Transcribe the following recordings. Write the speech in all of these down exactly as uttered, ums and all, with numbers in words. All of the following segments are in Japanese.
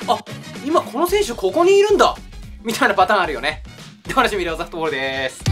あ、今この選手ここにいるんだみたいなパターンあるよね。で、おなじみレオザフトボールでーす。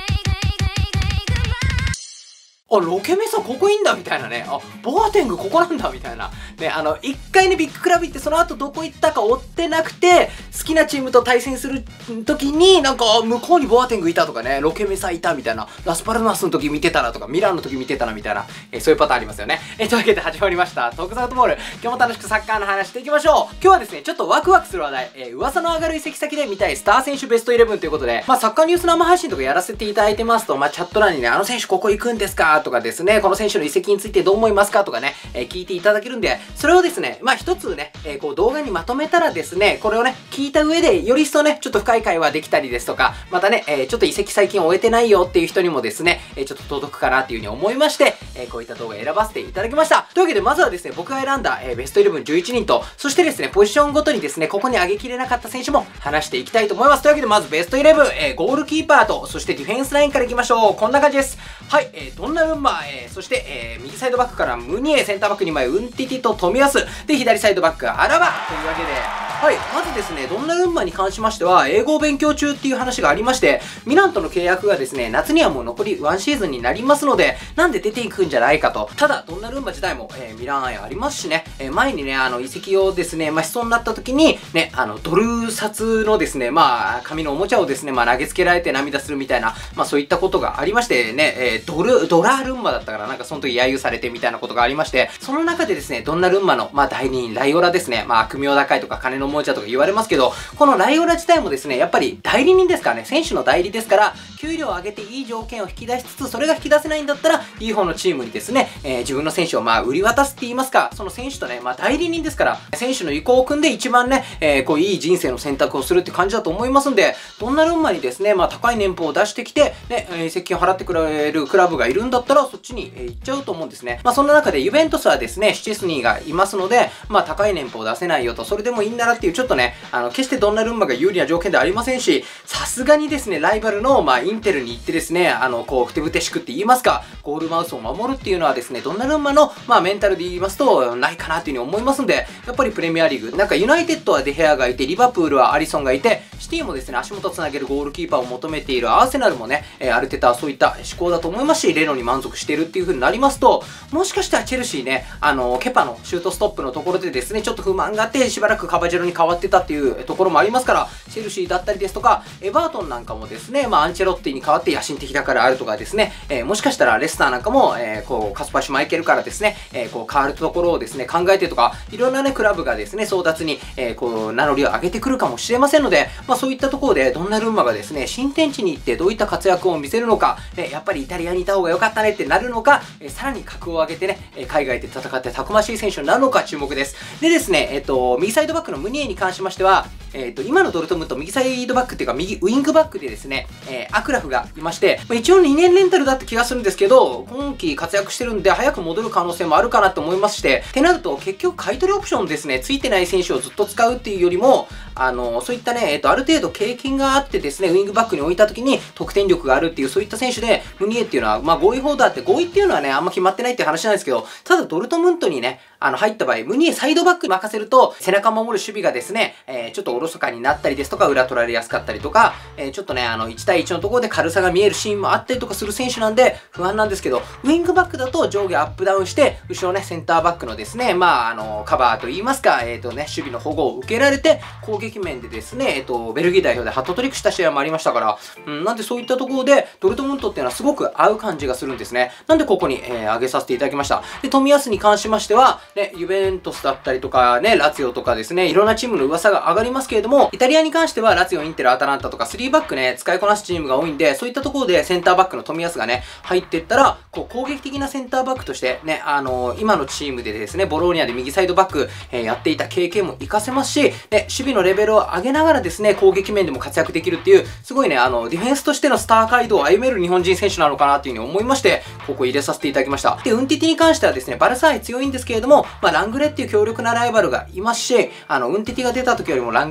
あ、ロケメサここいいんだみたいなね。あ、ボアテングここなんだみたいな。ね、あの、一回ね、ビッグクラブ行ってその後どこ行ったか追ってなくて、好きなチームと対戦する時に、なんか、向こうにボアテングいたとかね、ロケメサいたみたいな、ラスパルマスの時見てたなとか、ミランの時見てたなみたいな、えー、そういうパターンありますよね。えー、というわけで始まりました、トークザウトボール。今日も楽しくサッカーの話していきましょう。今日はですね、ちょっとワクワクする話題、えー、噂の上がる移籍先で見たいスター選手ベストイレブンということで、まあ、サッカーニュース生配信とかやらせていただいてますと、まあ、チャット欄にね、あの選手ここ行くんですかとかですね、この選手の移籍についてどう思いますかとかね、えー、聞いていただけるんで、それをですね、まあ一つね、えー、こう動画にまとめたらですね、これをね、聞いた上で、より一層ね、ちょっと深い会話できたりですとか、またね、えー、ちょっと移籍最近終えてないよっていう人にもですね、えー、ちょっと届くかなっていう風に思いまして、えー、こういった動画を選ばせていただきました。というわけで、まずはですね、僕が選んだ、えー、ベストイレブンじゅういちにんと、そしてですね、ポジションごとにですね、ここに上げきれなかった選手も話していきたいと思います。というわけで、まずベストイレブン、えー、ゴールキーパーと、そしてディフェンスラインからいきましょう。こんな感じです。はい、えー、ドンナルンマ、えー、そして、えー、右サイドバックからムニエ、センターバックにまい、ウンティティと冨安、で、左サイドバック、アラバというわけで、はい、まずですね、ドンナルンマに関しましては、英語を勉強中っていう話がありまして、ミランとの契約がですね、夏にはもう残りワンシーズンになりますので、なんで出ていくんじゃないかと。ただ、ドンナルンマ自体も、えー、ミラン愛ありますしね、えー、前にね、あの、移籍をですね、まあ、しそうになった時に、ね、あの、ドル札のですね、まあ、紙のおもちゃをですね、まあ、投げつけられて涙するみたいな、まあ、そういったことがありましてね、えー、ドル、ドラールンマだったから、なんかその時揶揄されてみたいなことがありまして、その中でですね、ドンナルンマの、まあ、代理人、ライオラですね、まあ、悪名高いとか、金のおもちゃとか言われますけど、このライオラ自体もですね、やっぱり代理人ですからね、選手の代理ですから、給料を上げていい条件を引き出しつつ、それが引き出せないんだったら、いい方のチームにですね、えー、自分の選手をまあ売り渡すって言いますか、その選手とね、まあ代理人ですから、選手の意向を組んで一番ね、えー、こういい人生の選択をするって感じだと思いますんで、ドンナルンマにですね、まあ高い年俸を出してきて、ね、移籍金を払ってくれるクラブがいるんだったら、そっちに、えー、行っちゃうと思うんですね。まあそんな中でユベントスはですね、シュチェスニーがいますので、まあ高い年俸を出せないよと、それでもいいんならっていう、ちょっとね、あの、決してドンナルンマが有利な条件ではありませんし、さすがにですね、ライバルの、まあ、インテルに行ってですね、あの、こう、ふてぶてしくって言いますか、ゴールマウスを守るっていうのはですね、ドンナルンマの、まあ、メンタルで言いますと、ないかなっていうふうに思いますんで、やっぱりプレミアリーグ、なんかユナイテッドはデヘアがいて、リバプールはアリソンがいて、シティもですね、足元つなげるゴールキーパーを求めているアーセナルもね、えー、アルテタはそういった思考だと思いますし、レノに満足しているっていう風になりますと、もしかしたらチェルシーね、あの、ケパのシュートストップのところでですね、ちょっと不満があって、しばらくカバジェロに変わってたっていうところもありますから、チェルシーだったりですとか、エバートンなんかもですね、まあ、アンチェロッティに代わって野心的だからあるとかですね、えー、もしかしたらレスターなんかも、えー、こう、カスパシュマイケルからですね、えー、こう、変わるところをですね、考えてとか、いろんなね、クラブがですね、争奪に、えー、こう、名乗りを上げてくるかもしれませんので、まあ、そういったところで、ドンナルンマがですね、新天地に行ってどういった活躍を見せるのか、ね、やっぱりイタリアにいた方が良かったねってなるのか、えー、さらに格を上げてね、海外で戦ってたくましい選手になるのか注目です。でですね、えっと、右サイドバックのムニエに関しましては、えっと、今のドルトムント右サイドバックっていうか、右ウイングバックでですね、えー、アクラフがいまして、まあ、一応にねんレンタルだって気がするんですけど、今季活躍してるんで、早く戻る可能性もあるかなと思いまして、ってなると、結局買い取りオプションですね、ついてない選手をずっと使うっていうよりも、あの、そういったね、えっと、ある程度経験があってですね、ウイングバックに置いた時に得点力があるっていう、そういった選手で、ムニエっていうのは、まあ、合意ホーダーって合意っていうのはね、あんま決まってないっていう話なんですけど、ただドルトムントにね、あの、入った場合、ムニエサイドバックに任せると、背中を守る守備がですね、えー、ちょっとおろそかになったりですとか、裏取られやすかったりとか、えー、ちょっとね、あの、いち対いちのところで軽さが見えるシーンもあったりとかする選手なんで、不安なんですけど、ウイングバックだと上下アップダウンして、後ろね、センターバックのですね、まあ、あの、カバーと言いますか、えっとね、守備の保護を受けられて、攻撃面でですね、えっと、ベルギー代表でハットトリックした試合もありましたから、うん、なんでそういったところで、ドルトムントっていうのはすごく合う感じがするんですね。なんでここに、えー、上げさせていただきました。で、冨安に関しましては、ね、ユベントスだったりとかね、ラツィオとかですね、いろんなチームの噂が上がりますけれども、イタリアに関してはラツィオ、インテル、アタランタとかスリーバックね、使いこなすチームが多いんで、そういったところでセンターバックの冨安がね、入っていったら、こう攻撃的なセンターバックとしてね、あのー、今のチームでですね、ボローニャで右サイドバック、えー、やっていた経験も活かせますし、ね、守備のレベルを上げながらですね、攻撃面でも活躍できるっていう、すごいね、あの、ディフェンスとしてのスター街道を歩める日本人選手なのかなっていうふうに思いまして、ここ入れさせていただきました。で、ウンティティに関してはですね、バルサ愛強いんですけれども、まあ、ラングレっていう強力なライバルがいますし、あの、ウンティティが出た時よりもラングレ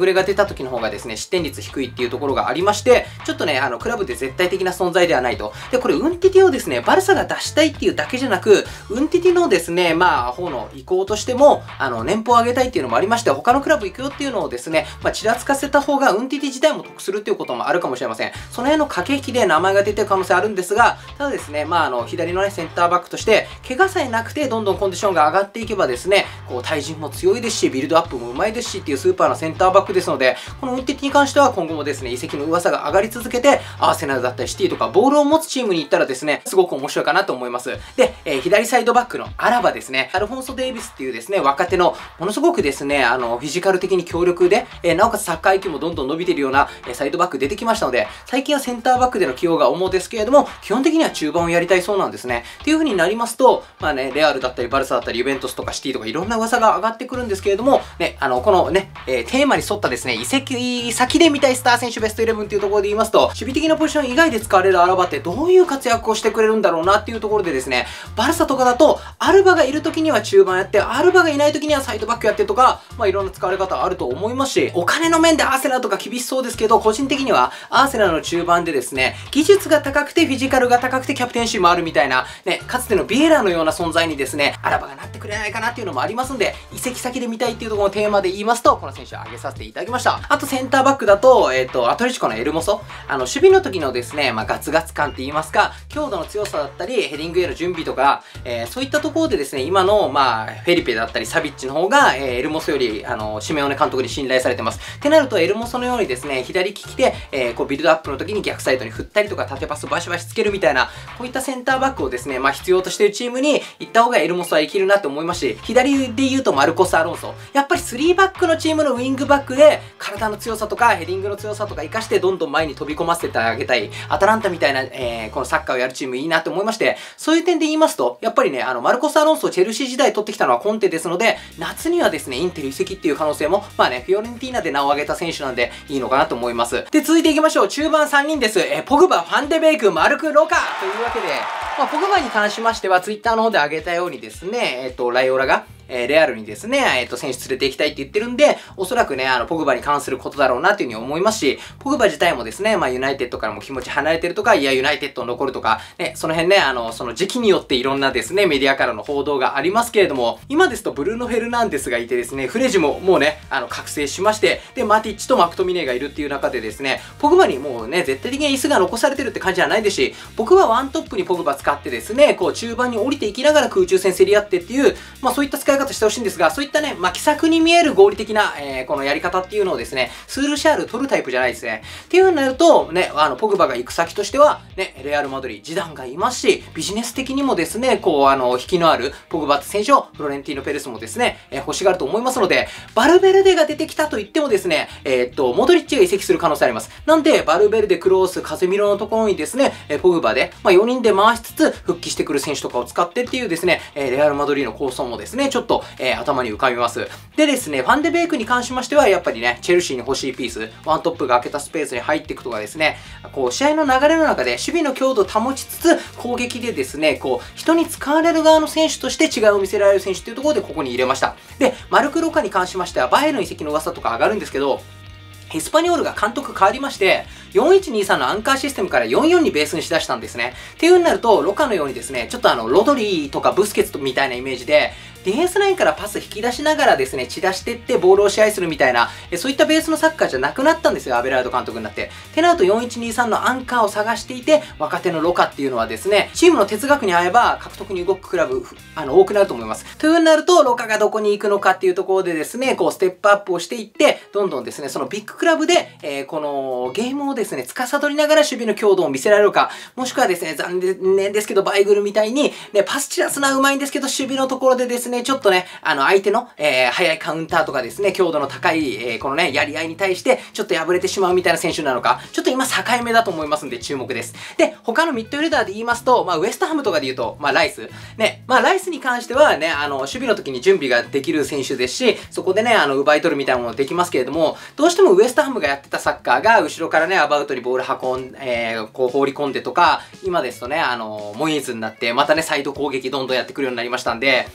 レが出た時の方がですね、失点率低いっていうところがありまして、ちょっとね、あの、クラブで絶対的な存在ではないと。で、これ、ウンティティをですね、バルサが出したいっていうだけじゃなく、ウンティティのですね、まあ、方の意向としても、あの、年俸を上げたいっていうのもありまして、他のクラブ行くよっていうのをですね、まあ、ちらつかせた方が、ウンティティ自体も得するっていうこともあるかもしれません。その辺の駆け引きで名前が出てる可能性あるんですが、ただですね、まあ、あの、左のね、センターバックとして、怪我さえなくて、どんどんコンディションが上がっていけばですね、こう、対人も強いですし、ビルドアップもうまいですしっていうスーパーなセンターバックですので、このウンティティに関しては今後もですね、移籍の噂が上がり続けて、アーセナルだったりシティとか、ボールを持つチームに行ったらですね、すごく面白いかなと思います。で、えー、左サイドバックのアラバですね、アルフォンソ・デイビスっていうですね、若手の、ものすごくですね、あの、フィジカル的に強力で、えー、なおかつサッカー アイキュー もどんどん伸びているような、えー、サイドバック出てきましたので、最近はセンターバックでの起用が主ですけれども、基本的には中盤をやりたいそうなんですね。っていう風になりますと、まあね、レアルだったり、バルサだったり、ユベントスとかシティとかいろんな噂が上がってくるんですけれども、ね、あの、このね、えー、テーマに沿ったですね、移籍先で見たいスター選手ベストイレブンっていうところで言いますと、守備的なポジション以外で使われるアラバってどういう活躍をしてくれるんだろうなっていうところでですね、バルサとかだと、アルバがいる時には中盤やって、アルバがいない時にはサイドバックやってとか、まあいろんな使われ方あると思いますし、お金の面でアーセナルとか厳しそうですけど、個人的にはアーセナルの中盤でですね、技術が高くてフィジカルが高くてキャプテンシーもあるみたいな、ね、かつてのビエラのような存在にですね、アラバがなってくれないかなっていうのもありますんで、移籍先で見たいっていうところのテーマで言いますと、この選手を挙げさせていただきました。あとセンターバックだと、えっと、アトレチコのエルモソ。あの、守備の時のですね、まあガツガツ感って言いますか、強度の強さだったり、ヘディングへの準備とか、えー、そういったところでですね、今の、まあ、フェリペだったり、サビッチの方が、えー、エルモソより、あの、シメオネ監督に信頼されてます。ってなると、エルモソのようにですね、左利きで、えー、こう、ビルドアップの時に逆サイドに振ったりとか、縦パスバシバシつけるみたいな、こういったセンターバックをですね、まあ、必要としているチームに行った方がエルモソは生きるなって思いますし、左で言うとマルコス・アロンソ。やっぱりスリーバックのチームのウィングバックで、体の強さとか、ヘディングの強さとか活かして、どんどん前に飛び込ませてあげたい。アタランタみたいな、えー、このサッカーをやるチームいいなって思いまして、そういう点で言いますと、やっぱりね、あの、マルコス・アロンソをチェルシー時代取ってきたのはコンテですので、夏にはですね、インテル移籍っていう可能性も、まあね、フィオレンティーナで名を挙げた選手なんで、いいのかなと思います。で、続いていきましょう。中盤さんにんです。えー、ポグバ、ファンデベイク、マルク・ロカというわけで、まあ、ポグバに関しましては、ツイッターの方で挙げたようにですね、えっと、ライオラが、えー、レアルにですね、えっと、選手連れて行きたいって言ってるんで、おそらくね、あの、ポグバに関することだろうなっていうふうに思いますし、ポグバ自体もですね、まあ、ユナイテッドからも気持ち離れてるとか、いや、ユナイテッド残るとか、ね、その辺ね、あの、その時期によっていろんなですね、メディアからの報道がありますけれども、今ですとブルーノ・フェルナンデスがいてですね、フレジももうね、あの、覚醒しまして、で、マティッチとマクトミネーがいるっていう中でですね、ポグバにもうね、絶対的に椅子が残されてるって感じじゃないですし、僕はワントップにポグバ使ってですね、こう、中盤に降りていきながら空中戦競り合ってっていう、まあ、そういった使い方してほしいんですが、そういったね、まあ、気さくに見える合理的な、えー、このやり方っていうのをですね、スールシャール取るタイプじゃないですね。っていう風になると、ね、あの、ポグバが行く先としては、ね、レアル・マドリー、ジダンがいますし、ビジネス的にもですね、こう、あの、引きのあるポグバ選手を、フロレンティーノ・ペレスもですね、えー、欲しがると思いますので、バルベルデが出てきたと言ってもですね、えー、っと、モドリッチが移籍する可能性あります。なんで、バルベルデ、クロース、カゼミロのところにですね、えー、ポグバで、まあ、よにんで回しつつ、復帰してくる選手とかを使ってっていうですね、えー、レアル・マドリーの構想もですね、ちょっと、えー、頭に浮かびます。でですね、ファンデベイクに関しましては、やっぱりね、チェルシーに欲しいピース、ワントップが空けたスペースに入っていくとかですね、こう、試合の流れの中で守備の強度を保ちつつ、攻撃でですね、こう、人に使われる側の選手として違いを見せられる選手というところでここに入れました。で、マルク・ロカに関しましては、バイエルン移籍の噂とか上がるんですけど、ヒスパニョールが監督変わりまして、よんいちにさんのアンカーシステムからよんよんにベースにしだしたんですね。っていう風になると、ロカのようにですね、ちょっとあの、ロドリーとかブスケツみたいなイメージで、ディフェンスラインからパス引き出しながらですね、散らしていってボールを支配するみたいな、えそういったベースのサッカーじゃなくなったんですよ、アベラード監督になって。ってなるとよんいちにさんのアンカーを探していて、若手のロカっていうのはですね、チームの哲学に合えば獲得に動くクラブ、あの、多くなると思います。という風になると、ロカがどこに行くのかっていうところでですね、こう、ステップアップをしていって、どんどんですね、そのビッグクラブで、えー、このゲームをですね、司りながら守備の強度を見せられるか、もしくはですね、残念ですけど、バイグルみたいに、ね、パスチラスなうまいんですけど、守備のところでですね、ちょっとね、あの、相手の、えー、速いカウンターとかですね、強度の高い、えー、このね、やり合いに対して、ちょっと敗れてしまうみたいな選手なのか、ちょっと今境目だと思いますんで、注目です。で、他のミッドフィルダーで言いますと、まあ、ウエストハムとかで言うと、まあ、ライス。ね、まあ、ライスに関してはね、あの、守備の時に準備ができる選手ですし、そこでね、あの、奪い取るみたいなものできますけれども、どうしてもウエストハムがやってたサッカーが、後ろからね、アバウトにボール運ん、えー、こう放り込んでとか、今ですとね、あの、モイーズになって、またね、サイド攻撃どんどんやってくるようになりましたんで、あ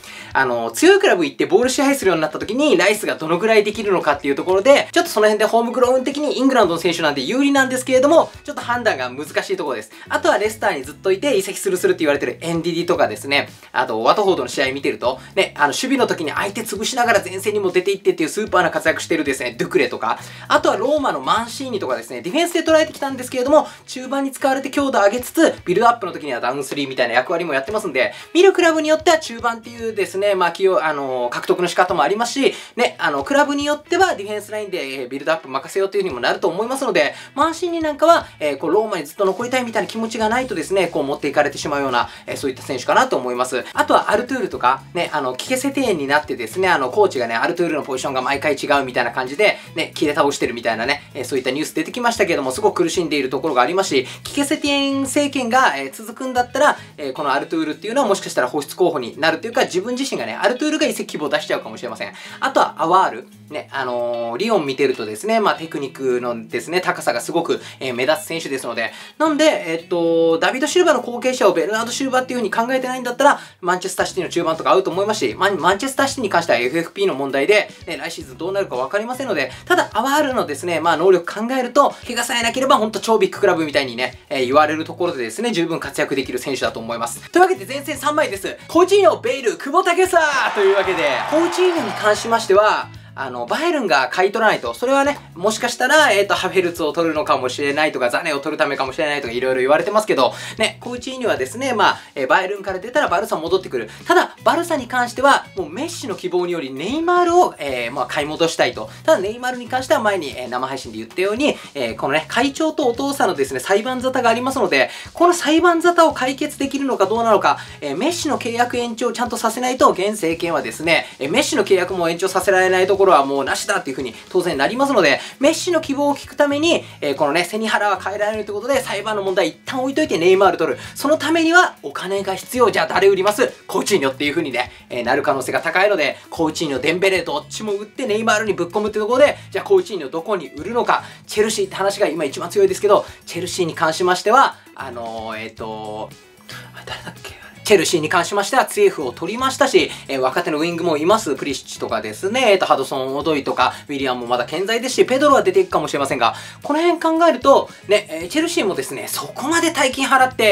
あの、強いクラブ行ってボール支配するようになった時に、ライスがどのくらいできるのかっていうところで、ちょっとその辺でホームグローン的にイングランドの選手なんで有利なんですけれども、ちょっと判断が難しいところです。あとはレスターにずっといて移籍するするって言われてるエンディディとかですね、あと、ワトフォードの試合見てると、ね、あの、守備の時に相手潰しながら前線にも出ていってっていうスーパーな活躍してるですね、ドゥクレとか、あとはローマのマンシーニとかですね、ディフェンスで捉えてきたんですけれども、中盤に使われて強度を上げつつ、ビルドアップの時にはダウンスリーみたいな役割もやってますんで、見るクラブによっては中盤っていうですね、まあ、起用、あの、獲得の仕方もありますし、ね、あの、クラブによってはディフェンスラインで、えー、ビルドアップ任せようっていう風にもなると思いますので、マンシーニなんかは、えー、こう、ローマにずっと残りたいみたいな気持ちがないとですね、こう、持っていかれてしまうような、えー、そういった選手かなと思います。あとはアルトゥールとか、ね、あの、キケセテーンになってですね、あの、コーチがね、アルトゥールのポジションが毎回違うみたいな感じで、ね、切れ倒してるみたいなね、えー、そういったニュース出てきましたけども、すごく苦しんでいるところがありますし、キケセテーン政権が、えー、続くんだったら、えー、このアルトゥールっていうのはもしかしたら放出候補になるというか、自分自身がね、アルトゥールが移籍希望を出しちゃうかもしれません。あとはアワール。ね、あのー、リオン見てるとですね、まあ、テクニックのですね、高さがすごく、えー、目立つ選手ですので、なんで、えっと、ダビド・シルバの後継者をベルナード・シルバっていう風に考えてないんだったら、マンチェスターシティの中盤とか合うと思いますし、マンマンチェスターシティに関しては エフエフピー の問題で、ね、来シーズンどうなるか分かりませんので、ただ、アワールのですね、まあ、能力考えると、怪我さえなければ、ほんと超ビッグクラブみたいにね、えー、言われるところでですね、十分活躍できる選手だと思います。というわけで、前線さんまいです。コーチーニョ、ベイル、久保建英というわけで、コーチーニョに関しましては、あの、バイエルンが買い取らないと、それはね、もしかしたら、えっと、ハフェルツを取るのかもしれないとか、ザネを取るためかもしれないとか、いろいろ言われてますけど、ね、コーチーニョはですね、まあ、えー、バイエルンから出たらバルサ戻ってくる。ただ、バルサに関しては、もうメッシの希望により、ネイマールを、えー、まあ、買い戻したいと。ただ、ネイマールに関しては前に、えー、生配信で言ったように、えー、このね、会長とお父さんのですね、裁判沙汰がありますので、この裁判沙汰を解決できるのかどうなのか、えー、メッシの契約延長をちゃんとさせないと、現政権はですね、えー、メッシの契約も延長させられないところはもうなしだっていう風に当然なりますので、メッシの希望を聞くために、えー、このね、背に腹は変えられるということで、裁判の問題一旦置いといてネイマール取る。そのためにはお金が必要。じゃあ誰売ります？コーチーニョっていう風にね、えー、なる可能性が高いので、コーチーニョ、デンベレどっちも売ってネイマールにぶっ込むってところで、じゃあコーチーニョどこに売るのか、チェルシーって話が今一番強いですけど、チェルシーに関しましては、あのー、えっ、ー、と誰だっけ？チェルシーに関しましては、ツイエフを取りましたし、えー、若手のウィングもいます。プリシッチとかですね、えっと、ハドソン・オドイとか、ウィリアムもまだ健在ですし、ペドロは出ていくかもしれませんが、この辺考えると、ね、えー、チェルシーもですね、そこまで大金払って、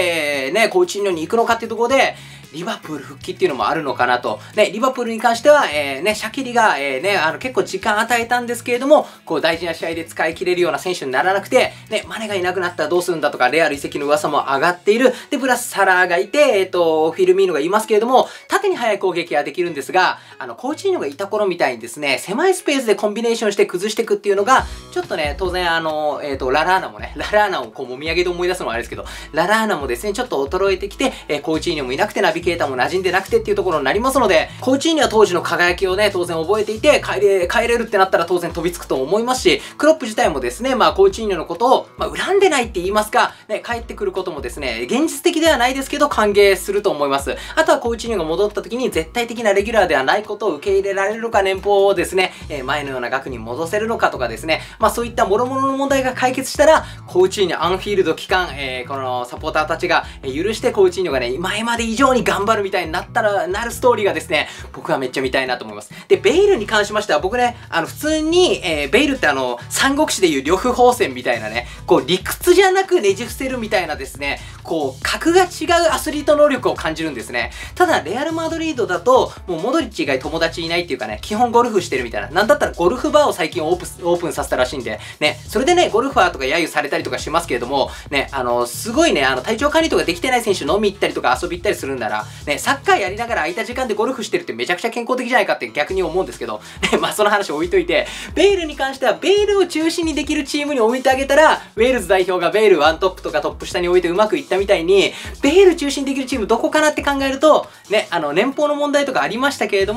ね、コーチーニョに行くのかっていうところで、リバプール復帰っていうのもあるのかなと。ね、リバプールに関しては、えー、ね、シャキリが、えー、ね、あの、結構時間与えたんですけれども、こう、大事な試合で使い切れるような選手にならなくて、ね、マネがいなくなったらどうするんだとか、レアル移籍の噂も上がっている。で、プラスサラーがいて、えっと、フィルミーノがいますけれども、縦に速い攻撃はできるんですが、あの、コーチーニョがいた頃みたいにですね、狭いスペースでコンビネーションして崩していくっていうのが、ちょっとね、当然あの、えっと、ララーナもね、ララーナをこう、もみあげで思い出すのはあれですけど、ララーナもですね、ちょっと衰えてきて、えー、コーチーニョもいなくて、ナビゲーターも馴染んでなくてっていうところになりますので、コーチーニョは当時の輝きをね、当然覚えていて、帰れ、帰れるってなったら当然飛びつくと思いますし、クロップ自体もですね、まあ、コーチーニョのことを、まあ、恨んでないって言いますか、ね、帰ってくることもですね、現実的ではないですけど、歓迎すると思います。あとはコーチーニョが戻った時に、絶対的なレギュラーではないことを受け入れられるのか、年俸をですね、えー、前のような額に戻せるのかとかですね、まあ、そういった諸々の問題が解決したら、コーチーニョ、アンフィールド期間、えー、このサポーターたちが、えー、許してコーチーニョがね、前まで以上に頑張るみたいになったら、なるストーリーがですね、僕はめっちゃ見たいなと思います。で、ベイルに関しましては、僕ね、あの、普通に、えー、ベイルってあの、三国志でいう呂布宝泉みたいなね、こう、理屈じゃなくねじ伏せるみたいなですね、こう、格が違うアスリート能力を感じるんですね。ただ、レアル・マドリードだと、もうモドリッチ以外友達いないっていうかね、基本ゴルフしてるみたいな。なんだったらゴルフバーを最近オープン、オープンさせたらしいんで、ね、それでね、ゴルファーとか揶揄されたりとかしますけれども、ね、あの、すごいね、あの、体調管理とかできてない選手飲み行ったりとか遊び行ったりするんなら、ね、サッカーやりながら空いた時間でゴルフしてるってめちゃくちゃ健康的じゃないかって逆に思うんですけど、ね、まあその話置いといて、ベイルに関しては、ベイルを中心にできるチームに置いてあげたら、ウェールズ代表がベイルワントップとかトップ下に置いてうまくいったみたいに、ベイル中心にできるチームどこかなって考えると、ね、あの、年俸の問題とかありましたけれども、普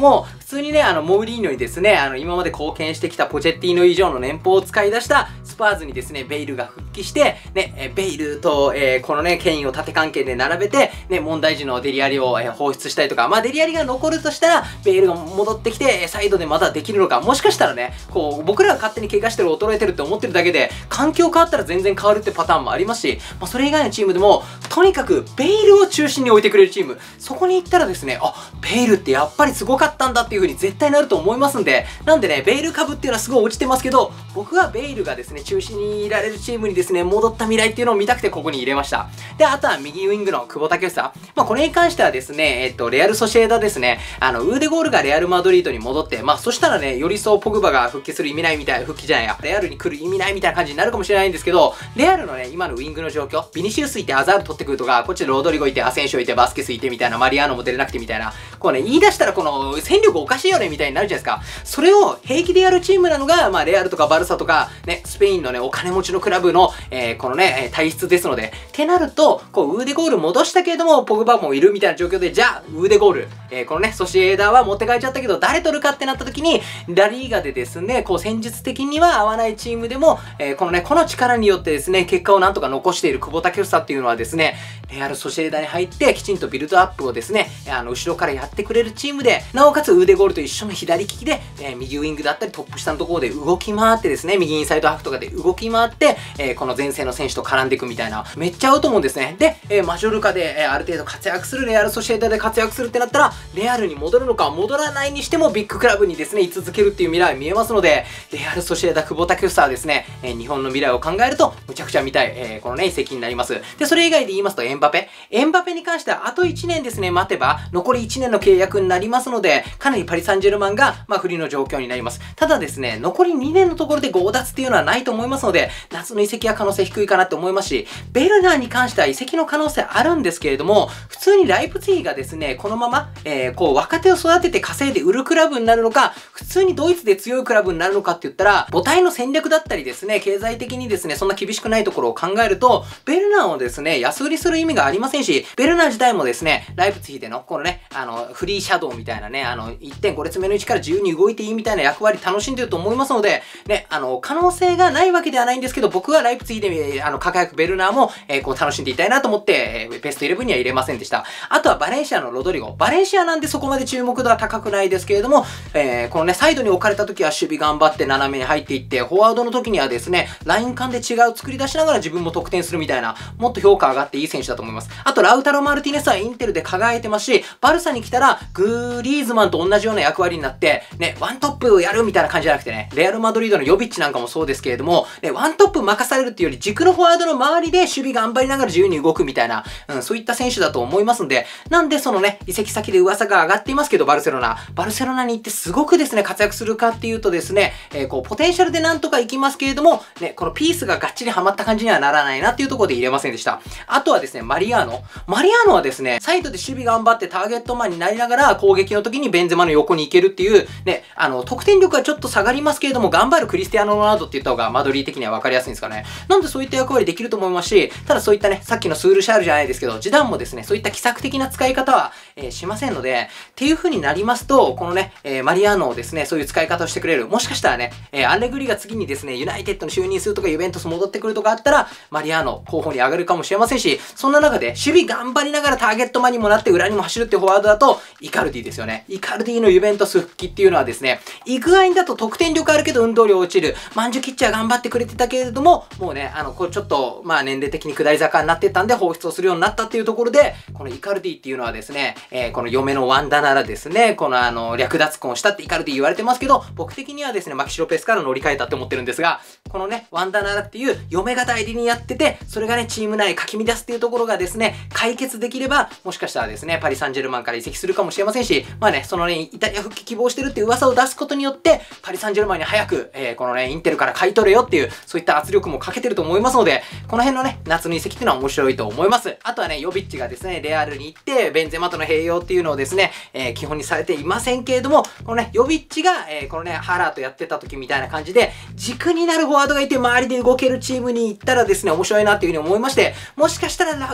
普通にね、あの、モーリーノにですね、あの、今まで貢献してきたポチェッティーノ以上の年俸を使い出したスパーズにですね、ベイルが復帰して、ね、えベイルと、えー、このね、ケインを縦関係で並べて、ね、問題児のデリアリを、えー、放出したりとか、まあ、デリアリが残るとしたら、ベイルが戻ってきて、サイドでまたできるのか、もしかしたらね、こう、僕らが勝手に怪我してる、衰えてるって思ってるだけで、環境変わったら全然変わるってパターンもありますし、まあ、それ以外のチームでも、とにかく、ベイルを中心に置いてくれるチーム、そこに行ったらですね、あ、ベイルってやっぱりすごかったんだっていう風に絶対なると思いますんで、なんでね、ベイル株っていうのはすごい落ちてますけど、僕はベイルがですね、中心にいられるチームにですね、戻った未来っていうのを見たくてここに入れました。で、あとは右ウィングの久保建英。まあ、これに関してはですね、えっと、レアルソシエダですね、あの、ウーデゴールがレアルマドリードに戻って、まあ、そしたらね、よりそうポグバが復帰する意味ないみたいな、復帰じゃないや、レアルに来る意味ないみたいな感じになるかもしれないんですけど、レアルのね、今のウィングの状況、ビニシウスいてアザール取ってくるとか、こっちでロドリゴいて、アセンショいて、バスケスいてみたいな、マリアーノも出れなくてみたいな、こうね、言い出したらこの、戦力おかしいよねみたいになるじゃないですか。それを平気でやるチームなのが、まあ、レアルとかバルサとか、ね、スペインのね、お金持ちのクラブの、えー、このね、体質ですので、ってなると、こう、ウーデゴール戻したけれども、ポグバもいるみたいな状況で、じゃあ、ウーデゴール、えー、このね、ソシエダは持って帰っちゃったけど、誰取るかってなった時に、ラリーガでですね、こう、戦術的には合わないチームでも、えー、このね、この力によってですね、結果をなんとか残している久保建英っていうのはですね、レアルソシエダに入って、きちんとビルドアップをですね、あの、後ろからやってくれるチームで、なおかつウーデゴールと一緒の左利きで、えー、右ウィングだったりトップ下のところで動き回ってですね、右インサイドハーフとかで動き回って、えー、この前線の選手と絡んでいくみたいな、めっちゃ合うと思うんですね。で、えー、マジョルカで、えー、ある程度活躍する、レアルソシエダで活躍するってなったら、レアルに戻るのか、戻らないにしてもビッグクラブにですね、居続けるっていう未来見えますので、レアルソシエダ久保建英はですね、えー、日本の未来を考えると、むちゃくちゃ見たい、えー、このね、移籍になります。で、それ以外で言いますと、エンバペ。エンバペに関しては、あといちねんですね、待てば、残りいちねんの契約になりますので、かなりパリ・サンジェルマンが、まあ、不利の状況になります。ただですね、残りにねんのところで強奪っていうのはないと思いますので、夏の移籍は可能性低いかなって思いますし、ベルナーに関しては移籍の可能性あるんですけれども、普通にライプツィヒがですね、このまま、えー、こう、若手を育てて稼いで売るクラブになるのか、普通にドイツで強いクラブになるのかって言ったら、母体の戦略だったりですね、経済的にですね、そんな厳しくないところを考えると、ベルナーをですね、安売りする意味がありませんし、ベルナー自体もですね、ライプツィヒでの、このね、あの、フリーシャドウみたいなね、あの、いってんご 列目の位置から自由に動いていいみたいな役割楽しんでると思いますので、ね、あの、可能性がないわけではないんですけど、僕はライプツィヒで、あの、輝くベルナーも、えー、こう、楽しんでいたいなと思って、えー、ベストイレブンには入れませんでした。あとはバレンシアのロドリゴ。バレンシアなんでそこまで注目度は高くないですけれども、えー、このね、サイドに置かれた時は守備頑張って斜めに入っていって、フォワードの時にはですね、ライン間で違う作り出しながら自分も得点するみたいな、もっと評価上がっていい選手だと思います。あと、ラウタロ・マルティネスはインテルで輝いてますし、バルサに来たら、グリーズマンと同じような役割になって、ね、ワントップをやるみたいな感じじゃなくてね、レアル・マドリードのヨビッチなんかもそうですけれども、ね、ワントップ任されるっていうより、軸のフォワードの周りで守備頑張りながら自由に動くみたいな、うん、そういった選手だと思いますんで、なんでそのね、移籍先で噂が上がっていますけど、バルセロナ。バルセロナに行ってすごくですね、活躍するかっていうとですね、えー、こう、ポテンシャルでなんとかいきますけれども、ね、このピースががっちりハマった感じにはならないなっていうところで入れませんでした。あとはですね、マリアーノ。マリアーノはですね、サイドで守備頑張ってターゲットマンになりながら攻撃の時にベンゼマの横に行けるっていう、ね、あの、得点力はちょっと下がりますけれども、頑張るクリスティアーノ・ロナウドって言った方がマドリー的には分かりやすいんですかね。なんでそういった役割できると思いますし、ただそういったね、さっきのスールシャールじゃないですけど、ジダンもですね、そういった奇策的な使い方は、えー、しませんので、っていう風になりますと、このね、えー、マリアーノをですね、そういう使い方をしてくれる。もしかしたらね、えー、アンレグリが次にですね、ユナイテッドに就任するとかユベントス戻ってくるとかあったら、マリアーノ候補に上がるかもしれませんし、そんな中で守備頑張りながらターゲットマンにもなって裏にも走るっていうフォワードだと、イカルディですよね。イカルディのユベントス復帰っていうのはですね、イグアインだと得点力あるけど運動量落ちる。マンジュキッチは頑張ってくれてたけれども、もうね、あの、こうちょっと、まあ年齢的に下り坂になってったんで放出をするようになったっていうところで、このイカルディっていうのはですね、えー、この嫁のワンダならですね、このあの、略奪婚をしたってイカルディ言われてますけど、僕的にはですね、マキシロペスから乗り換えたって思ってるんですが、このね、ワンダナラっていう嫁が代理にやってて、それがね、チーム内かき乱すっていうところがですね、解決できれば、もしかしたらですね、パリ・サンジェルマンから移籍するかもしれませんし、まあね、そのね、イタリア復帰希望してるっていう噂を出すことによって、パリ・サンジェルマンに早く、えー、このね、インテルから買い取れよっていう、そういった圧力もかけてると思いますので、この辺のね、夏の移籍っていうのは面白いと思います。あとはね、ヨビッチがですね、レアルに行って、ベンゼマとの併用っていうのをですね、えー、基本にされていませんけれども、このね、ヨビッチが、えー、このね、ハラーとやってた時みたいな感じで、軸になるフォワードがいて、周りで動けるチームに行ったらですね、面白いなっていうふうに思いまして、もしかしたらラ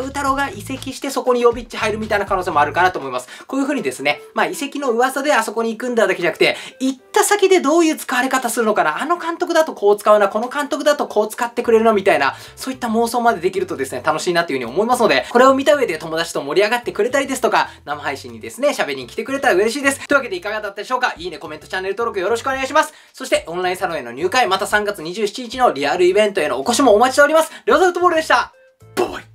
ウタロが移籍してそこにヨビッチ入るみたいな可能性もあるかなと思います。こういう風にですね、まあ移籍の噂であそこに行くんだだけじゃなくて、行った先でどういう使われ方するのかな、あの監督だとこう使うな、この監督だとこう使ってくれるなみたいな、そういった妄想までできるとですね、楽しいなっていう風に思いますので、これを見た上で友達と盛り上がってくれたりですとか、生配信にですね、喋りに来てくれたら嬉しいです。というわけでいかがだったでしょうか。いいね、コメント、チャンネル登録よろしくお願いします。そしてオンラインサロンへの入会、またさんがつにじゅうしちにちのリアルイベントへのお越しもお待ちしております。りょうざフットボールでした。